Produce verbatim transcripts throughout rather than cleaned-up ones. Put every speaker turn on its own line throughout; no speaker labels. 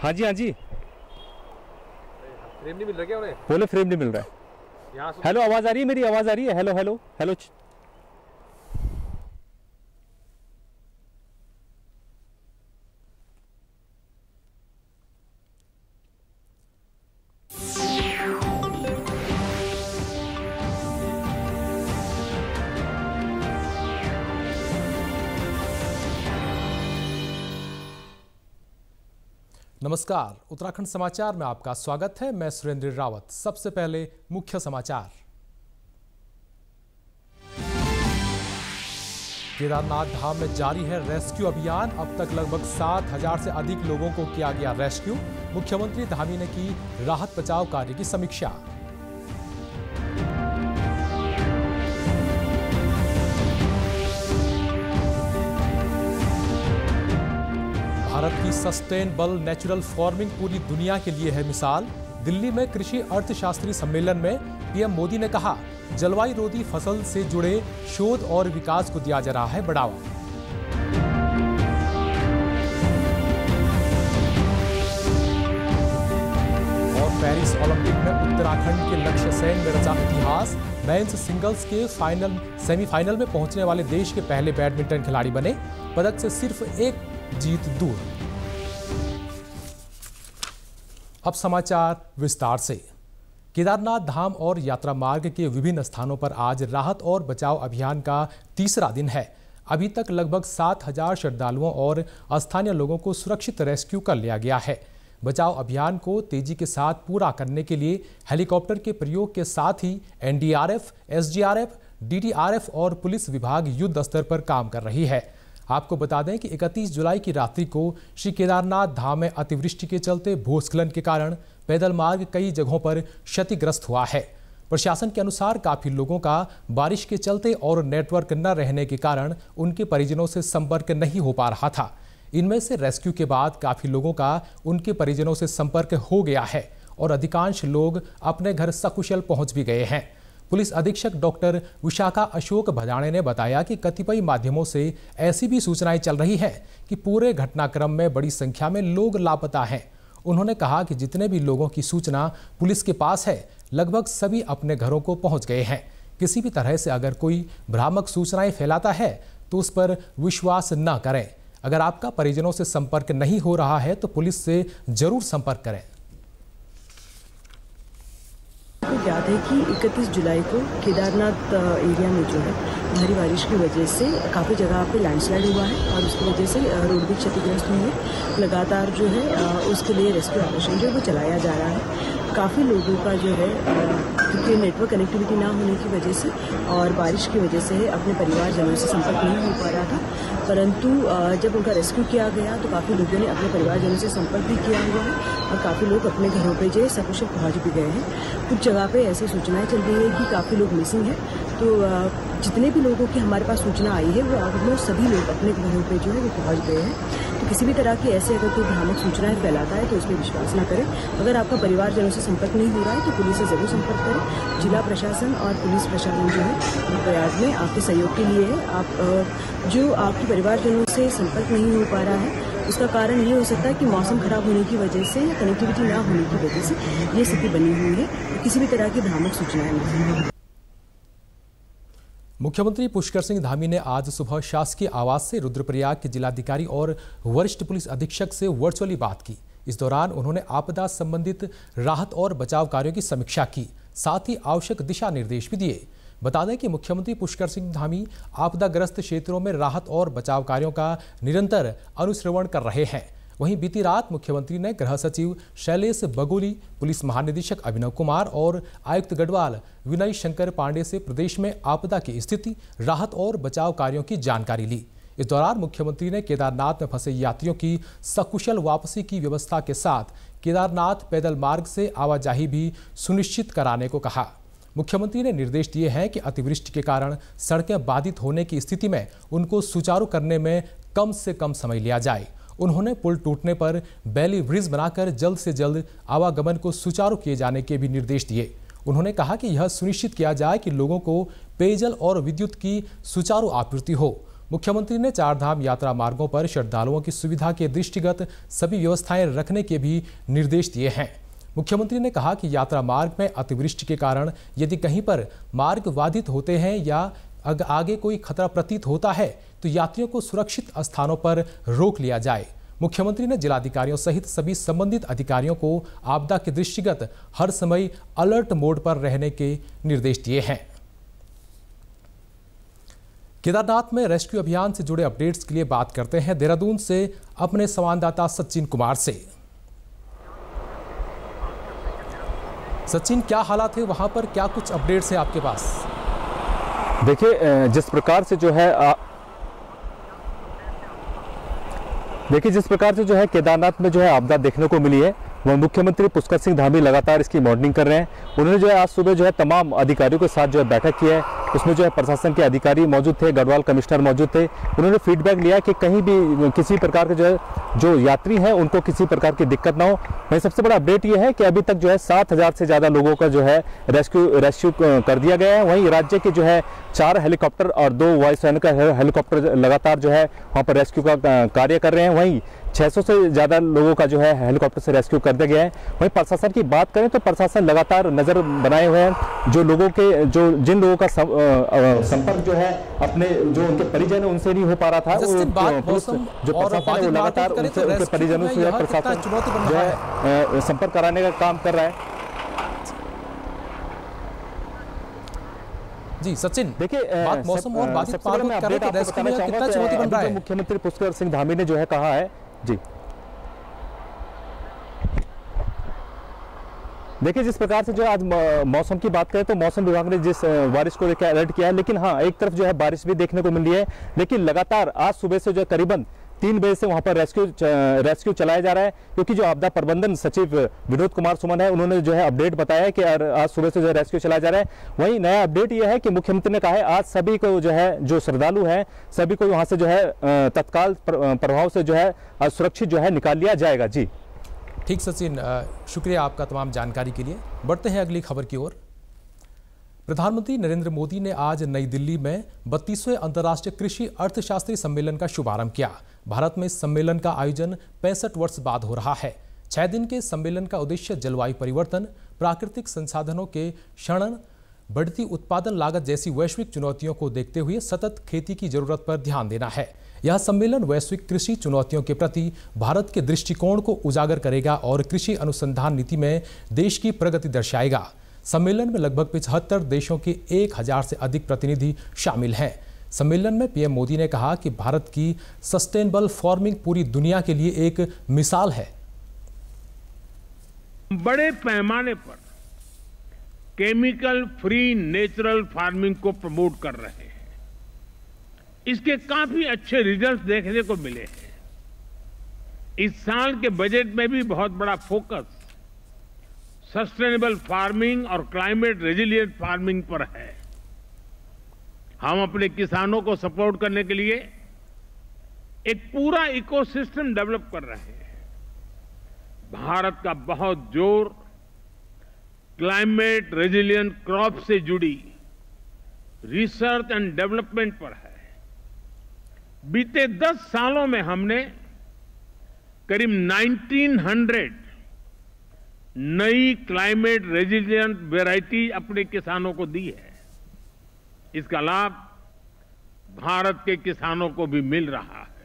हाँ जी हाँ जी,
फ्रेम नहीं मिल रहा क्या उन्हें?
बोले फ्रेम नहीं मिल रहा है। यहाँ हेलो, आवाज आ रही है मेरी? आवाज आ रही है? Hello hello hello.
नमस्कार, उत्तराखंड समाचार में आपका स्वागत है। मैं सुरेंद्र रावत। सबसे पहले मुख्य समाचार। केदारनाथ धाम में जारी है रेस्क्यू अभियान। अब तक लगभग सात हजार से अधिक लोगों को किया गया रेस्क्यू। मुख्यमंत्री धामी ने की राहत बचाव कार्य की समीक्षा। भारत की सस्टेनेबल नेचुरल फार्मिंग पूरी दुनिया के लिए है मिसाल। दिल्ली में कृषि अर्थशास्त्री सम्मेलन में पीएम मोदी ने कहा, जलवायु रोधी फसल से जुड़े शोध और विकास को दिया जा रहा है बढ़ावा। और पेरिस ओलंपिक में उत्तराखंड के लक्ष्य सेन में रचा इतिहास। मेंस सिंगल्स के फाइनल सेमीफाइनल में पहुंचने वाले देश के पहले बैडमिंटन खिलाड़ी बने। पदक से सिर्फ एक जीत दूर। अब समाचार विस्तार से। केदारनाथ धाम और यात्रा मार्ग के विभिन्न स्थानों पर आज राहत और बचाव अभियान का तीसरा दिन है। अभी तक लगभग सात हजार श्रद्धालुओं और स्थानीय लोगों को सुरक्षित रेस्क्यू कर लिया गया है। बचाव अभियान को तेजी के साथ पूरा करने के लिए हेलीकॉप्टर के प्रयोग के साथ ही एनडीआरएफ, एसडीआरएफ, डीडीआरएफ और पुलिस विभाग युद्ध स्तर पर काम कर रही है। आपको बता दें कि इकतीस जुलाई की रात्रि को श्री केदारनाथ धाम में अतिवृष्टि के चलते भूस्खलन के कारण पैदल मार्ग कई जगहों पर क्षतिग्रस्त हुआ है। प्रशासन के अनुसार काफी लोगों का बारिश के चलते और नेटवर्क न रहने के कारण उनके परिजनों से संपर्क नहीं हो पा रहा था। इनमें से रेस्क्यू के बाद काफी लोगों का उनके परिजनों से संपर्क हो गया है और अधिकांश लोग अपने घर सकुशल पहुंच भी गए हैं। पुलिस अधीक्षक डॉक्टर विशाखा अशोक भजाणे ने बताया कि कतिपय माध्यमों से ऐसी भी सूचनाएं चल रही है कि पूरे घटनाक्रम में बड़ी संख्या में लोग लापता हैं। उन्होंने कहा कि जितने भी लोगों की सूचना पुलिस के पास है, लगभग सभी अपने घरों को पहुंच गए हैं। किसी भी तरह से अगर कोई भ्रामक सूचनाएं फैलाता है तो उस पर विश्वास न करें। अगर आपका परिजनों से संपर्क नहीं हो रहा है तो पुलिस से जरूर संपर्क करें।
आपको याद है कि इकतीस जुलाई को केदारनाथ एरिया में जो है भारी बारिश की वजह से काफ़ी जगह पे लैंडस्लाइड हुआ है और उसकी वजह से रोड भी क्षतिग्रस्त हुई है। लगातार जो है उसके लिए रेस्क्यू ऑपरेशन जो है वो चलाया जा रहा है। काफ़ी लोगों का जो है क्योंकि नेटवर्क कनेक्टिविटी ना होने की वजह से और बारिश की वजह से अपने परिवारजनों से संपर्क नहीं हो पा रहा था, परंतु जब उनका रेस्क्यू किया गया तो काफ़ी लोगों ने अपने परिवारजनों से संपर्क भी किया हुआ है और काफ़ी लोग अपने घरों पे जो है सकुशल पहुँच भी गए हैं। कुछ जगह पे ऐसी सूचनाएं चल रही है कि काफ़ी लोग मिसिंग हैं, तो जितने भी लोगों की हमारे पास सूचना आई है वो ऑलमोस्ट सभी लोग अपने घरों पे जो है वो पहुँच गए हैं। तो किसी भी तरह की ऐसे अगर कोई भ्रामक सूचनाएं फैलाता है तो उस पर विश्वास ना करें। अगर आपका परिवारजनों से संपर्क नहीं हो रहा है तो पुलिस से जरूर संपर्क करें। जिला प्रशासन और पुलिस प्रशासन जो है प्रयाग में आपके सहयोग के लिए है। आप जो आपके परिवारजनों से संपर्क नहीं हो पा रहा है उसका कारण ये हो सकता है कि मौसम खराब होने की वजह से या कनेक्टिविटी ना होने की वजह से ये स्थिति बनी हुई है। तो किसी भी तरह की भ्रामक सूचनाएं नहीं।
मुख्यमंत्री पुष्कर सिंह धामी ने आज सुबह शासकीय आवास से रुद्रप्रयाग के जिलाधिकारी और वरिष्ठ पुलिस अधीक्षक से वर्चुअली बात की। इस दौरान उन्होंने आपदा संबंधित राहत और बचाव कार्यों की समीक्षा की, साथ ही आवश्यक दिशा निर्देश भी दिए। बता दें कि मुख्यमंत्री पुष्कर सिंह धामी आपदाग्रस्त क्षेत्रों में राहत और बचाव कार्यों का निरंतर अनुश्रवण कर रहे हैं। वहीं बीती रात मुख्यमंत्री ने गृह सचिव शैलेश बगोली, पुलिस महानिदेशक अभिनव कुमार और आयुक्त गढ़वाल विनय शंकर पांडे से प्रदेश में आपदा की स्थिति, राहत और बचाव कार्यों की जानकारी ली। इस दौरान मुख्यमंत्री ने केदारनाथ में फंसे यात्रियों की सकुशल वापसी की व्यवस्था के साथ केदारनाथ पैदल मार्ग से आवाजाही भी सुनिश्चित कराने को कहा। मुख्यमंत्री ने निर्देश दिए हैं कि अतिवृष्टि के कारण सड़कें बाधित होने की स्थिति में उनको सुचारू करने में कम से कम समय लिया जाए। उन्होंने पुल टूटने पर बैली ब्रिज बनाकर जल्द से जल्द आवागमन को सुचारू किए जाने के भी निर्देश दिए। उन्होंने कहा कि यह सुनिश्चित किया जाए कि लोगों को पेयजल और विद्युत की सुचारू आपूर्ति हो। मुख्यमंत्री ने चारधाम यात्रा मार्गों पर श्रद्धालुओं की सुविधा के दृष्टिगत सभी व्यवस्थाएं रखने के भी निर्देश दिए हैं। मुख्यमंत्री ने कहा कि यात्रा मार्ग में अतिवृष्टि के कारण यदि कहीं पर मार्ग बाधित होते हैं या आगे कोई खतरा प्रतीत होता है तो यात्रियों को सुरक्षित स्थानों पर रोक लिया जाए। मुख्यमंत्री ने जिलाधिकारियों सहित सभी संबंधित अधिकारियों को आपदा के दृष्टिगत हर समय अलर्ट मोड पर रहने के निर्देश दिए हैं। केदारनाथ में रेस्क्यू अभियान से जुड़े अपडेट्स के लिए बात करते हैं देहरादून से अपने संवाददाता सचिन कुमार से। सचिन, क्या हालात है वहां पर, क्या कुछ अपडेट्स है आपके पास?
देखिए जिस प्रकार से जो है आ... देखिए जिस प्रकार से जो है केदारनाथ में जो है आपदा देखने को मिली है, वह मुख्यमंत्री पुष्कर सिंह धामी लगातार इसकी मॉनिटरिंग कर रहे हैं। उन्होंने जो है आज सुबह जो है तमाम अधिकारियों के साथ जो है बैठक की है। उसमें जो है प्रशासन के अधिकारी मौजूद थे, गढ़वाल कमिश्नर मौजूद थे। उन्होंने फीडबैक लिया कि कहीं भी किसी प्रकार के जो है जो यात्री हैं उनको किसी प्रकार की दिक्कत ना हो। वहीं सबसे बड़ा अपडेट ये है कि अभी तक जो है सात हजार से ज़्यादा लोगों का जो है रेस्क्यू रेस्क्यू कर दिया गया है। वहीं राज्य के जो है चार हेलीकॉप्टर और दो वायुसेना का हेलीकॉप्टर लगातार जो है वहाँ पर रेस्क्यू का कार्य कर रहे हैं। वहीं छह सौ से ज़्यादा लोगों का जो है हेलीकॉप्टर से रेस्क्यू कर दिया गया है। वहीं प्रशासन की बात करें तो प्रशासन लगातार नज़र बनाए हुए हैं। जो लोगों के जो जिन लोगों का संपर्क जो है अपने जो उनके परिजन है उनसे नहीं हो पा रहा था, जो प्रशासन है लगातार उनसे उनके परिजनों से प्रशासन जो है संपर्क कराने का काम कर रहा है।
जी सचिन,
देखिए
बात मौसम और बाधित पार्क में कर रहे रेस्क्यू में कितना चुनौती बन रहा है?
मुख्यमंत्री पुष्कर सिंह धामी ने जो है कहा है जी। देखिए जिस प्रकार से जो आज मौसम की बात करें तो मौसम विभाग ने जिस बारिश को लेकर अलर्ट किया है, लेकिन हाँ एक तरफ जो है बारिश भी देखने को मिल रही है। लेकिन लगातार आज सुबह से जो है करीबन तीन बजे से वहां पर रेस्क्यू रेस्क्यू चलाया जा रहा है, क्योंकि जो आपदा प्रबंधन सचिव विनोद कुमार सुमन है उन्होंने जो है अपडेट बताया कि आज सुबह से जो है रेस्क्यू चलाया जा रहा है। वहीं नया अपडेट यह है कि मुख्यमंत्री ने कहा है आज सभी को जो है जो श्रद्धालु हैं सभी को वहां से जो है तत्काल प्रभाव से जो है सुरक्षित जो है निकाल लिया जाएगा। जी
ठीक सचिन, शुक्रिया आपका तमाम जानकारी के लिए। बढ़ते हैं अगली खबर की ओर। प्रधानमंत्री नरेंद्र मोदी ने आज नई दिल्ली में बत्तीसवें अंतर्राष्ट्रीय कृषि अर्थशास्त्री सम्मेलन का शुभारंभ किया। भारत में इस सम्मेलन का आयोजन पैंसठ वर्ष बाद हो रहा है। छह दिन के सम्मेलन का उद्देश्य जलवायु परिवर्तन, प्राकृतिक संसाधनों के क्षरण, बढ़ती उत्पादन लागत जैसी वैश्विक चुनौतियों को देखते हुए सतत खेती की जरूरत पर ध्यान देना है। यह सम्मेलन वैश्विक कृषि चुनौतियों के प्रति भारत के दृष्टिकोण को उजागर करेगा और कृषि अनुसंधान नीति में देश की प्रगति दर्शाएगा। सम्मेलन में लगभग पचहत्तर देशों के एक हजार से अधिक प्रतिनिधि शामिल हैं। सम्मेलन में पीएम मोदी ने कहा कि भारत की सस्टेनेबल फार्मिंग पूरी दुनिया के लिए एक मिसाल है।
बड़े पैमाने पर केमिकल फ्री नेचुरल फार्मिंग को प्रमोट कर रहे हैं। इसके काफी अच्छे रिजल्ट देखने को मिले हैं। इस साल के बजट में भी बहुत बड़ा फोकस सस्टेनेबल फार्मिंग और क्लाइमेट रेजिलिएंट फार्मिंग पर है। हम अपने किसानों को सपोर्ट करने के लिए एक पूरा इकोसिस्टम डेवलप कर रहे हैं। भारत का बहुत जोर क्लाइमेट रेजिलिएंट क्रॉप से जुड़ी रिसर्च एंड डेवलपमेंट पर है। बीते दस सालों में हमने करीब उन्नीस सौ नई क्लाइमेट रेजिलिएंट वैरायटी अपने किसानों को दी है। इसका लाभ भारत के किसानों को भी मिल रहा है।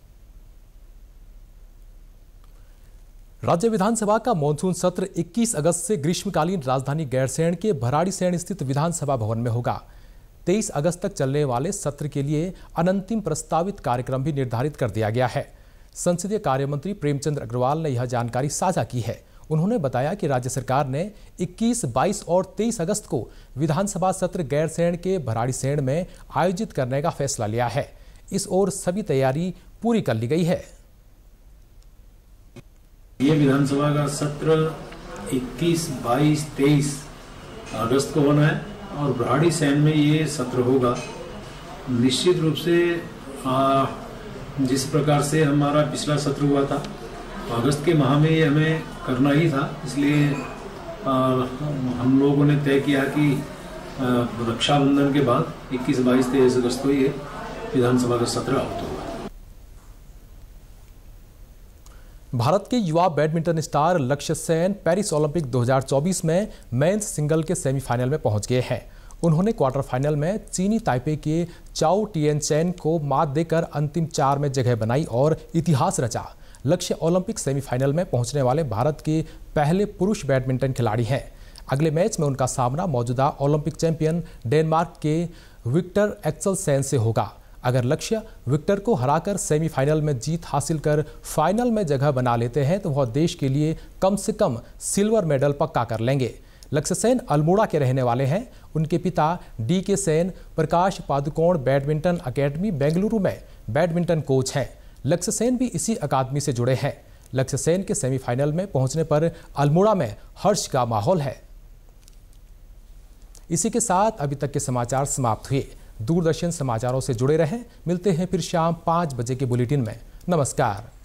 राज्य विधानसभा का मॉनसून सत्र इक्कीस अगस्त से ग्रीष्मकालीन राजधानी गैरसैंण के भराड़ीसैंण स्थित विधानसभा भवन में होगा। तेईस अगस्त तक चलने वाले सत्र के लिए अनंतिम प्रस्तावित कार्यक्रम भी निर्धारित कर दिया गया है। संसदीय कार्य मंत्री प्रेमचंद अग्रवाल ने यह जानकारी साझा की है। उन्होंने बताया कि राज्य सरकार ने इक्कीस, बाईस और तेईस अगस्त को विधानसभा सत्र गैरसैंण के भराड़ीसैंण में आयोजित करने का फैसला लिया है। इस ओर सभी तैयारी पूरी कर ली गई है।
ये विधानसभा का सत्र इक्कीस, बाईस, तेईस अगस्त को होना है और भराड़ीसैंण में ये सत्र होगा। निश्चित रूप से आ, जिस प्रकार से हमारा पिछला सत्र हुआ था अगस्त के माह में ये हमें करना ही था, इसलिए आ, हम लोगों ने तय किया कि रक्षाबंधन के बाद इक्कीस, बाईस, तेईस अगस्त को ये विधानसभा का सत्र आउट होगा।
भारत के युवा बैडमिंटन स्टार लक्ष्य सेन पेरिस ओलंपिक दो हज़ार चौबीस में मेंस सिंगल के सेमीफाइनल में पहुंच गए हैं। उन्होंने क्वार्टर फाइनल में चीनी ताइपे के चाओ टिएन चेन को मात देकर अंतिम चार में जगह बनाई और इतिहास रचा। लक्ष्य ओलंपिक सेमीफाइनल में पहुंचने वाले भारत के पहले पुरुष बैडमिंटन खिलाड़ी हैं। अगले मैच में उनका सामना मौजूदा ओलंपिक चैंपियन डेनमार्क के विक्टर एक्सेलसेन से होगा। अगर लक्ष्य विक्टर को हराकर सेमीफाइनल में जीत हासिल कर फाइनल में जगह बना लेते हैं तो वह देश के लिए कम से कम सिल्वर मेडल पक्का कर लेंगे। लक्ष्य सेन अल्मोड़ा के रहने वाले हैं। उनके पिता D K Sen Prakash Padukone badminton academy Bengaluru में बैडमिंटन कोच हैं। लक्ष्य सेन भी इसी अकादमी से जुड़े हैं। लक्ष्य सेन के सेमीफाइनल में पहुंचने पर अल्मोड़ा में हर्ष का माहौल है। इसी के साथ अभी तक के समाचार समाप्त हुए। दूरदर्शन समाचारों से जुड़े रहें। मिलते हैं फिर शाम पाँच बजे के बुलेटिन में। नमस्कार।